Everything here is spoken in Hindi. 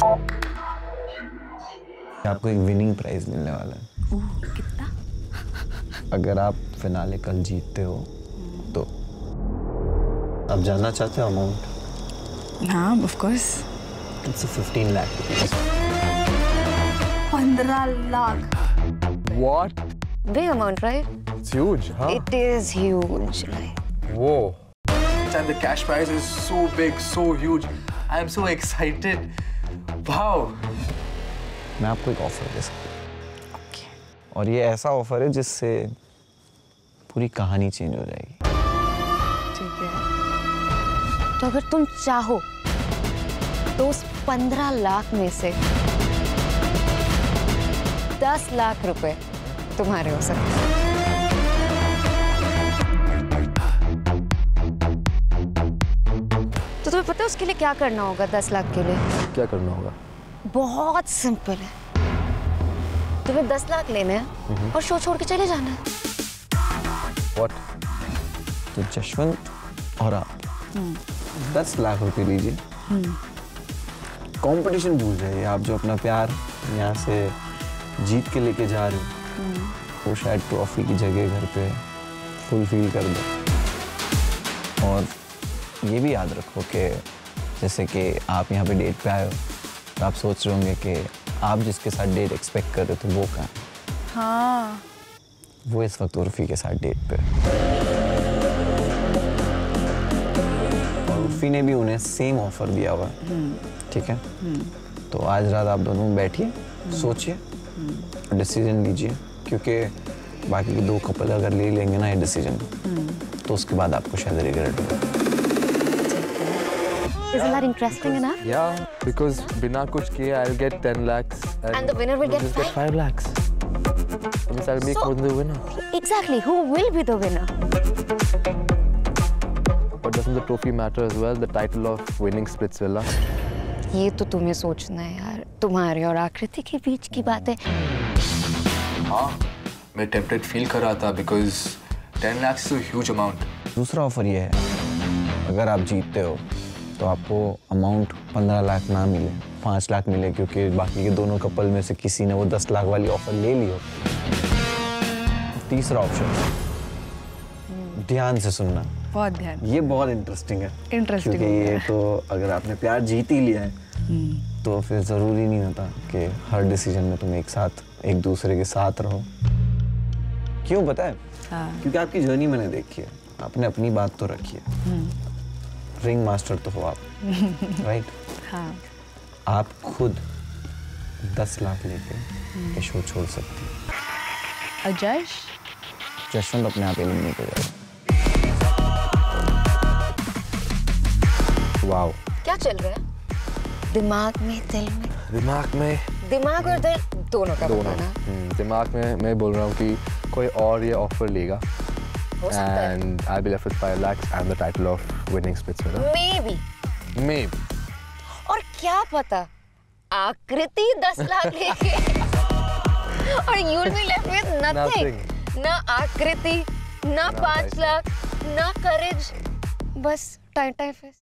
आपको एक विनिंग प्राइज मिलने वाला है। कितना? अगर आप फिनाले कल जीतते हो तो। आप जानना चाहते हो अमाउंट? हाँ, of course. It's 15 lakh rupees. 15 lakh. What? Big amount, right? It's huge, huh? It is huge. Like. Whoa. And the cash prize is so big, so huge. I am so excited. Wow. मैं आपको एक ऑफर दे सकता हूँ। और ये ऐसा ऑफर है जिससे पूरी कहानी चेंज हो जाएगी। ठीक है। तो अगर तुम चाहो तो उस 15 लाख में से 10 लाख रुपए तुम्हारे हो सकते हैं। तो तुम्हें पता है उसके लिए क्या करना होगा? 10 लाख के लिए क्या करना होगा? बहुत सिंपल है। तुम्हें 10 लाख लेने हैं और शो छोड़ के चले जाना है। What? तो जशवंत और आप 10 लाख रुपए लीजिए। कंपटीशन भूल जाइए। आप जो अपना प्यार यहाँ से जीत के लेके जा रहे हो वो शायद ट्रॉफी की जगह घर पे फुलफिल कर दो। और ये भी याद रखो कि जैसे कि आप यहाँ पे डेट पे आए हो तो आप सोच रहे होंगे कि आप जिसके साथ डेट एक्सपेक्ट कर रहे थे वो कहाँ? हाँ। वो इस वक्त उर्फी के साथ डेट पे। और उर्फी ने भी उन्हें सेम ऑफर दिया हुआ है। ठीक है? तो आज रात आप दोनों बैठिए, सोचिए, डिसीजन लीजिए, क्योंकि बाकी के 2 कपल अगर ले लेंगे ना ये डिसीजन तो उसके बाद आपको शायद रिग्रेट होगा। Isn't that interesting enough? Yeah, because बिना कुछ किए I'll get 10 lakhs And the winner will get 5 lakhs. That means I'll make more than the winner. Exactly. Who will be the winner? But doesn't the trophy matter as well? The title of winning Splitsvilla. ये तो तुम्हें सोचना है यार। तुम्हारे और आकृति के बीच की बात है। हाँ, मैं टेम्पटेड फील कर रहा था because 10 lakhs is a huge amount. दूसरा ऑफर ये है, अगर आप जीतते हो तो आपको अमाउंट 15 लाख ना मिले, 5 लाख मिले, क्योंकि बाकी के दोनों कपल में से किसी ने वो 10 लाख वाली ऑफर ले ली हो। तीसरा ऑप्शन, ध्यान से सुनना, बहुत ध्यान। ये बहुत इंटरेस्टिंग है। इंटरेस्टिंग क्योंकि ये तो अगर आपने प्यार जीत ही लिया है तो फिर जरूरी नहीं होता कि हर डिसीजन में तुम एक साथ एक दूसरे के साथ रहो। क्यों पता है? हाँ। क्योंकि आपकी जर्नी मैंने देखी है। आपने अपनी बात तो रखी है। रिंग मास्टर तो हो आप, राइट? हाँ। आप खुद 10 लाख लेके ये शो छोड़ सकती हैं। अजय? जशवंत अपने आप एलिमिनेट हो जाएगा। Wow. क्या चल रहा है? दिमाग में, दिल में? दिमाग और दिल दोनों का बताना। दिमाग में मैं बोल रहा हूँ कि कोई और ये ऑफर लेगा हो सकता है। and I'll be left with 5 lakhs and the title of winning Splitsvilla. Maybe. और क्या पता आकृति 10 लाख लेके और you'll be left with nothing. ना आकृति, ना 5 लाख, ना करेज, बस टाइम फेस।